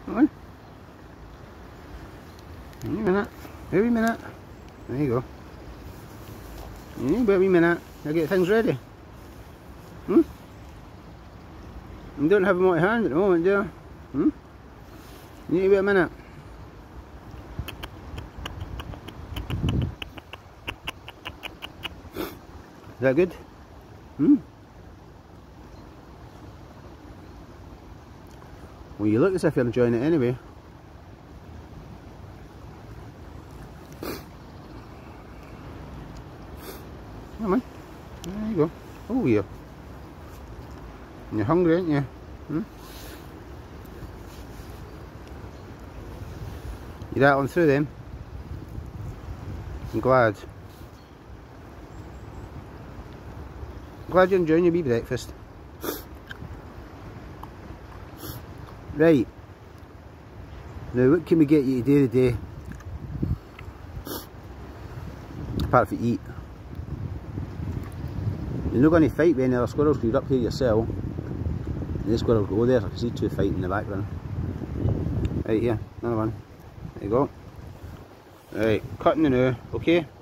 Come on. Wait a minute. Every minute. There you go. Every minute. Now get things ready. You don't have them on your hand at the moment, do you? You need to wait a minute. Is that good? Well, you look as if you're enjoying it anyway. Come on. There you go. Oh, yeah. You're hungry, aren't you? You rattling through them? I'm glad. Glad you're enjoying your wee breakfast. Right. Now what can we get you to do today? Apart from eat. You're not going to fight with any other squirrels because you're up here yourself. And the squirrels go there, so I can see two fighting in the background. Right here, another one. There you go. Right, cutting the now, okay?